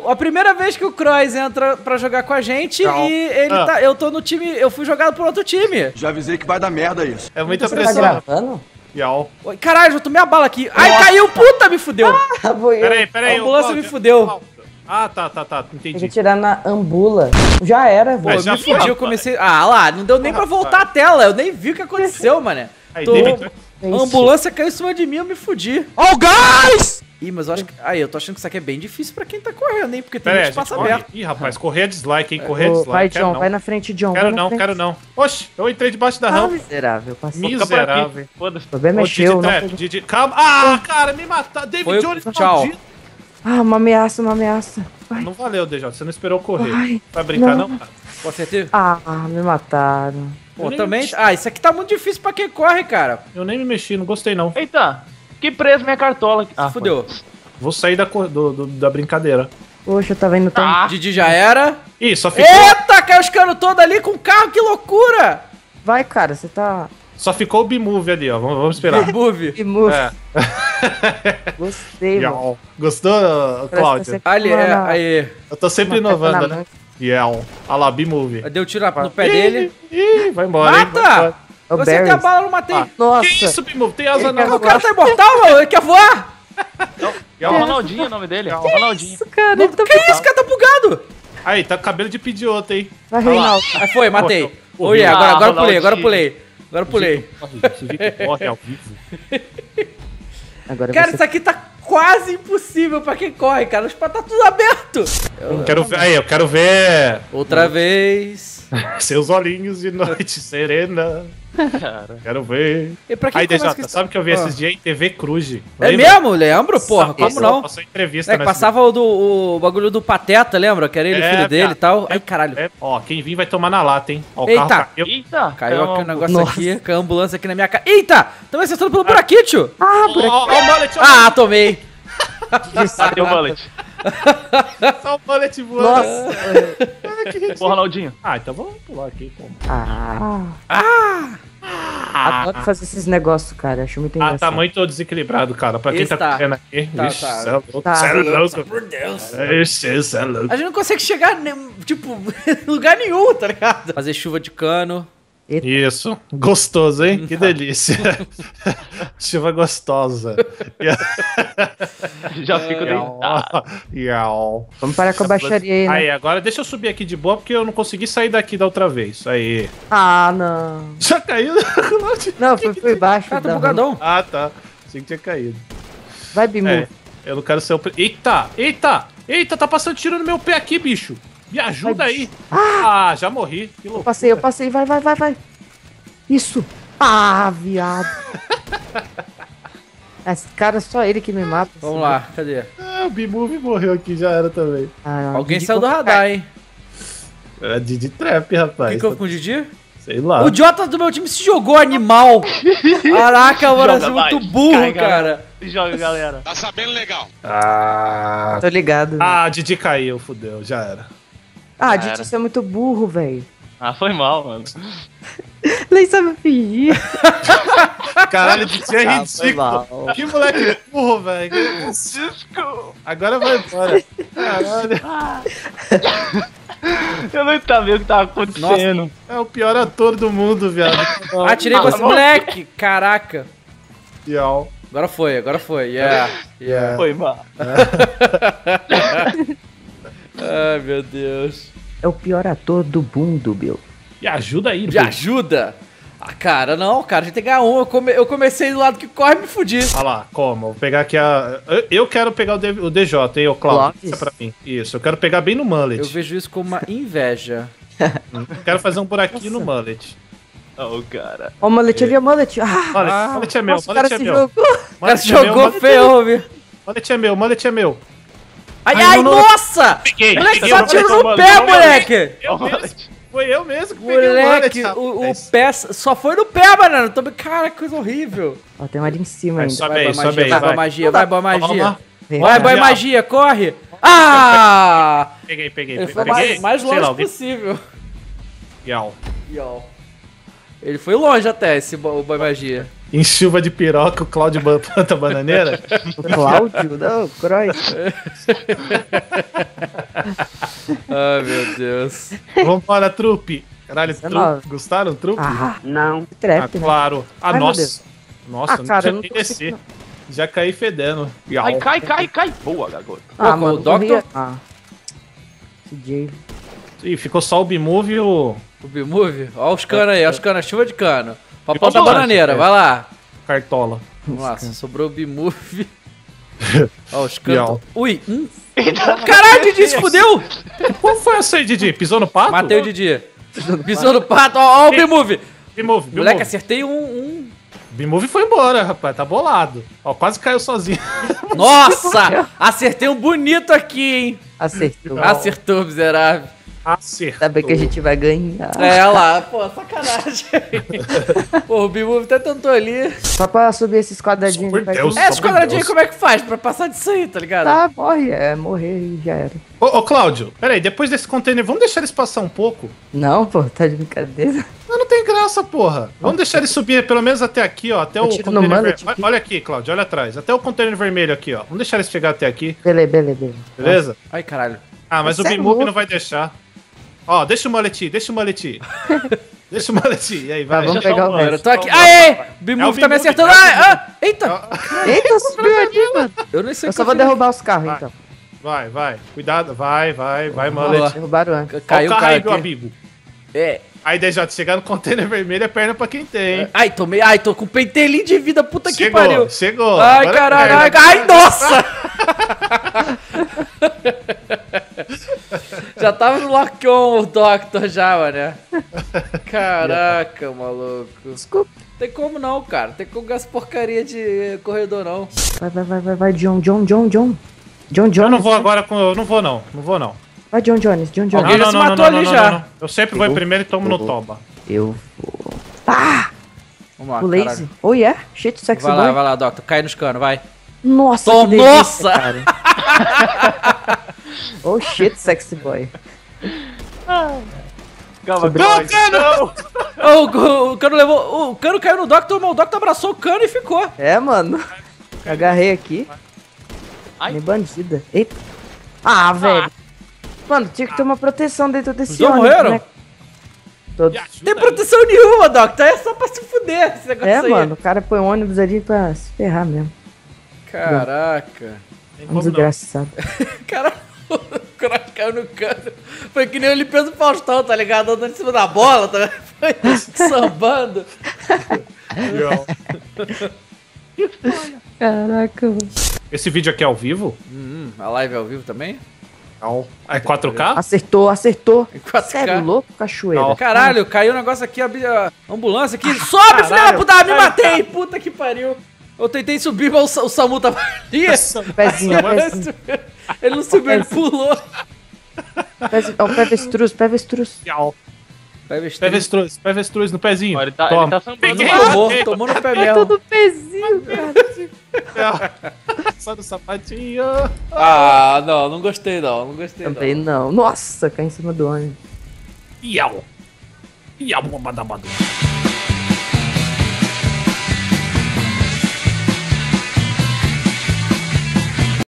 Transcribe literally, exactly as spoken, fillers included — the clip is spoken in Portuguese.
a primeira vez que o Croix entra pra jogar com a gente Não. e ele Ah. tá, eu tô no time, eu fui jogado por outro time. Já avisei que vai dar merda isso. É muita Você tá pressão. gravando? Yau. Oi, caralho, eu tomei a bala aqui. Ai, Nossa. caiu, puta, me fudeu. Ah, foi eu. Peraí, peraí. A ambulância ô, me Cláudio. fudeu. Ah, tá, tá, tá. Tem que Entendi. tirar na ambula. Já era, Pô, velho. eu já me foi, fudi, eu rapaz. comecei... Ah lá, não deu nem pra voltar a tela, eu nem vi o que aconteceu, mané. Aí, Tô... David, A ambulância caiu em cima de mim, eu me fudi. Ó o gás! Ih, mas eu acho que... Aí, eu tô achando que isso aqui é bem difícil pra quem tá correndo, hein? Porque tem Pera aí, muito a gente espaço corre. aberto. Ih, rapaz, correr é dislike, hein? Correr é Ô, dislike. vai, Quero John, não. vai na frente, John. Quero vai na não, frente. quero não. Oxe, eu entrei debaixo da Ah, rampa. miserável, passou. Miserável. Foda-se. O problema Ô, é Didi seu, não Trap, foi- Didi... Calma. Ah, cara, me matar. David Foi o- Jones, tchau. maldito. Ah, uma ameaça, uma ameaça. Vai. Não valeu, D J. Você não esperou correr. Vai. Vai brincar, Não. não, cara? Pô, acertei? Ah, me mataram. Pô, Eu nem- também... Ah, isso aqui tá muito difícil pra quem corre, cara. Eu nem me mexi, não gostei, não. Eita, que preso minha cartola aqui. Ah, Fudeu. Vou sair da, cor- do, do- da brincadeira. Poxa, eu tava indo tão... Ah, Didi já era. Ih, só ficou, Eita, caiu os canos todos ali com o carro, que loucura! Vai, cara, você tá... só ficou o B-Move ali, ó. Vamos, vamos esperar. Move. Que moço. É. Gostei, mano. Yau. Gostou, Parece que Cláudio? você- Ali, é, Mano, aí. Eu tô sempre uma carta inovando, na né? mão. Yau. Olha lá, B-Move. Deu tiro no pé dele. Ih, vai embora, hein? Vai Mata! embora. É o Você tem a Barry. bala, eu não matei. Ah. Nossa. Que isso, B-Move? Tem asa Ele não. quer O cara tá imortal, mano. Ele quer voar. é o Ronaldinho o nome dele. O Ronaldinho. Isso, cara, ele tá... Que isso, cara tá bugado. Aí, tá com cabelo de pedioto, hein? Vai, Reinaldo. Aí foi, matei. Morreu. Oi, agora, Ah, agora eu pulei, agora eu Ronaldinho. pulei. Agora eu pulei. Sujeito que corre ao vivo. Agora Cara, você... isso aqui tá quase impossível pra quem corre, cara. Os pés tá tudo aberto. Eu quero ver, aí, eu quero ver Outra vez. seus olhinhos de noite serena. Cara. Quero ver. E pra quem Aí, começa D J, que- sabe que eu vi Ah. esses dias em T V Cruz? É mesmo? Lembro, porra. Como não? Passou entrevista É que passava o, do, o bagulho do Pateta, lembra? Que era ele, É, filho dele e viado. tal. Ai, caralho. É, ó, quem vir vai tomar na lata, hein? Ó, o Eita. carro caiu. Eita. Caiu aqui o negócio Nossa. aqui, caiu a ambulância aqui na minha cara. Eita! Tamo acertando pelo buraquinho, tio. Ah, Ó, por aqui. ó, ó o mullet, ó, Ah, tomei. Ah, deu bullet. só o mullet voando. Nossa. Ah, que ridículo. Ô, Ronaldinho. Ah, então vamos pular aqui. Pô. Ah. Ah! Adoro fazer esses negócios, cara. Acho muito Ah, engraçado. tá muito desequilibrado, cara. Pra quem Esse tá tá. correndo aqui. Tá, Vixe, tá. cê é louco. Tá. Cê é louco. Por Deus. Ixi, cê é louco. A gente não consegue chegar, nem- tipo, em lugar nenhum, tá ligado? Fazer chuva de cano. Isso, gostoso, hein? Que delícia. Chuva gostosa. Já fico deitado. Iau. Vamos parar com a baixaria aí, né? Aí, agora deixa eu subir aqui de boa, porque eu não consegui sair daqui da outra vez. Aí. Ah, não. Já caiu? Não, foi por baixo. Cara, tá da- bugadão. Ah, tá. Achei que tinha caído. Vai, Bimu. É, eu não quero ser o... pri- Eita, eita, eita, tá passando tiro no meu pé aqui, bicho. Me ajuda aí. Ah, já morri. Que Eu louco. passei, eu passei. Vai, vai, vai, vai. Isso. Ah, viado. Esse cara, só ele que me mata. Vamos assim. lá, cadê? Ah, o B-Move morreu aqui, já era também. Ah, Alguém Didi saiu do Coca- radar, hein? Era Didi Trap, O rapaz. que, que houve com o Didi? Sei lá. O Jota do meu time se jogou, animal! Caraca, mano, Joga você é muito mais. burro, Carrega. cara. Joga, galera. Tá sabendo legal. Ah, Tô ligado. ah, Didi caiu, fudeu, já era. Ah, Cara. Didi, você é muito burro, velho. Ah, foi mal, mano. Nem sabe fingir. Caralho, Didi é Ah, foi ridículo. mal. Que moleque burro, velho. Cisco. Agora vai embora. Caralho. Eu não sabia o que tava acontecendo. É o pior ator do mundo, viado. Atirei com esse moleque! Caraca. Iau. Agora foi, agora foi. Yeah. Yeah. Foi mal. Ai, meu Deus. É o pior ator do mundo, Bill. Me ajuda aí, Me Bill. ajuda? Ah, cara, não, cara, a gente tem que ganhar um. Eu, come- eu comecei do lado que corre e me fudi. Olha lá, como? Vou pegar aqui a... Eu- Eu quero pegar o, D... o D J, hein, ô Cláudio? Clóvis? Isso é pra mim. Isso, eu quero pegar bem no mullet. Eu vejo isso como uma inveja. Quero fazer um buraquinho no mullet. Oh, cara. Ó, o mullet ali, o mullet. Ah, Mullet, Ah, mullet é meu, nossa, o cara mullet é se meu. jogou. O cara Mullet é meu, jogou mullet é feio, meu. ouvi. Mullet é meu, mullet é meu. Ai, Ai, ai, não, não, nossa! Peguei, Moleque, peguei só o tiro mullet, no mano, pé, não, moleque! Eu mesmo. Foi eu mesmo que peguei o Moleque, mullet, o, o rapaz. pé só foi no pé, banana. Tô... Cara, que coisa horrível. Ó, tem um ali em cima Vai, ainda. sobe Vai, aí, boa sobe magia, aí, vai, boa vai. magia, vai, boa magia. Toma. Vem, Vai, vai. boa magia, corre! Ah! Peguei, peguei, Ele peguei. foi mais, mais Sei longe lá, alguém- possível. Iau. Yo. Ele foi longe até, esse bo- o boy magia. Em chuva de piroca, o Cláudio ba- planta bananeira. O Cláudio? Não, o Croix. Ai, meu Deus. Vambora, trupe. Caralho, dezenove. trupe. Gostaram, trupe? Ah, Não. Ah, trap, né? claro. Ah, Ai, meu nossa. Deus. Nossa, Ah, cara, eu não não tinha tô nem descer. conseguindo. Já caí fedendo. Ai, cai, cai, cai. Boa, garoto. Ah, Pô, mano, o Doctor- corria- Ah. C J. Ih, ficou só o B-Move e o O B-Move? Ó os canos aí, ó os canos, chuva de cano. Papão Ficou da bom, bananeira, é. vai lá. Cartola. Nossa, sobrou o B-Move. Ó os Miau. canos. Ui, hum. Caralho, Didi, se fudeu! Qual foi essa aí, Didi? Pisou no pato? Matei o Didi. Pisou no pato, ó, ó o B-Move. B-Move, Moleque, B-Move. acertei um, um. B-Move foi embora, rapaz. Tá bolado. Ó, quase caiu sozinho. Nossa! Acertei um bonito aqui, hein? Acertou. Acertou, miserável. Acertou. Sabe que a gente vai ganhar. É, olha lá, pô, sacanagem. Pô, o B-Move até tentou ali. Só pra subir esses quadradinhos. Por de perto. Deus. É, esse Meu quadradinho Deus. como é que faz pra passar disso aí, tá ligado? Tá, morre. É, morrer e já era. Ô, ô, Cláudio, peraí, depois desse container, vamos deixar eles passar um pouco? Não, pô, tá de brincadeira. Não, não tem graça, porra. Vamos deixar eles subir pelo menos até aqui, ó. Até Eu o tiro no container mullet vermelho. aqui. Olha aqui, Cláudio, olha atrás. Até o container vermelho aqui, ó. Vamos deixar eles chegar até aqui, Beleza, beleza, beleza. beleza? Ai, caralho. Ah, mas o Você é B-Move louco. não vai deixar. Ó, deixa o mullet, deixa o mullet. Deixa o mullet. E aí, vai. Tá, vamos Deixa pegar o mullet. Eu tô aqui. Aê! O B-Move É o tá me B-Move, acertando. é o Ai, B-Move. ah, eita! Eita, subiu ali, mano. Eu nem sei Eu o que só vou fiz. derrubar os carros, Vai. então. Vai, vai. Cuidado, vai, vai, vai, Vamos mullet. lá. Derrubaram antes. Caiu Ó o o carro aí, cara meu aqui. amigo. É. Aí, D J, chegar no container vermelho é perna pra quem tem, hein? Ai, tomei. Ai, tô com pentelinho de vida, puta que Chegou, pariu. chegou. Ai, Agora é caralho. Ai, perna. ai, nossa! Já tava no lock-on o Doctor já, mano. Caraca, maluco. Desculpa. Tem como não, cara. Tem como essa porcaria de corredor, não. Vai, vai, vai, vai, vai, John, John, John, John. John Jones. Eu não vou agora com. Eu não vou, não. Não vou, não. Vai, John Jones, John Jones. Alguém já se matou ali já. Eu sempre vou em Eu primeiro e tomo no vou. toba. Eu vou. Ah! Vamos lá, O caralho. lazy. Oh, yeah. Shit, sexy Vai boy. lá, vai lá, Doctor. Cai nos canos, vai. Nossa, Tom- que delícia, Nossa! cara. Oh, shit, sexy boy. Calma, Sobre- Cláudio. Não! Ô, o, o cano levou. O cano caiu no Doctor, mas o Doctor abraçou o cano e ficou. É, mano. Agarrei aqui. Ai. Me bandida. Eita. Ah, velho. Mano, tinha que ter uma proteção dentro desse Os dois ônibus, morreram? né? Todos. Me ajuda Tem aí. proteção nenhuma, Doctor. É só pra se fuder esse negócio É, aí. mano, o cara põe o ônibus ali pra se ferrar mesmo. Caraca. Tem Um como não. desgraçado. Cara, o Cross caiu no cano. Foi que nem o Limpeza do Faustão, tá ligado? Andando em cima da bola, tá? Foi sambando. Caraca, mano. Esse vídeo aqui é ao vivo? Hum, a live é ao vivo também? Não. É quatro K? Acertou, acertou. Em quatro K? Sério, louco, cachoeira. Não. Caralho, caiu um negócio aqui, a, a ambulância aqui. Sobe, filha da puta, me matei! Puta que pariu. Eu tentei subir, mas o, Sa- o Samu tava ali. Pezinho, pezinho. Ele não subiu, ele pulou. Pezinho. Ó, pé avestruz, pé avestruz. Vai Pé vestir. avestruz, pé avestruz no pezinho. Ó, ele tá- Toma. ele tá sambando. Peguei. Tomou, tomou no pé mesmo. Todo pezinho, cara. Só no sapatinho. Ah, não, não gostei não, não gostei Também não. não. Nossa, cai em cima do ônibus. Iau. Iau, badabadu.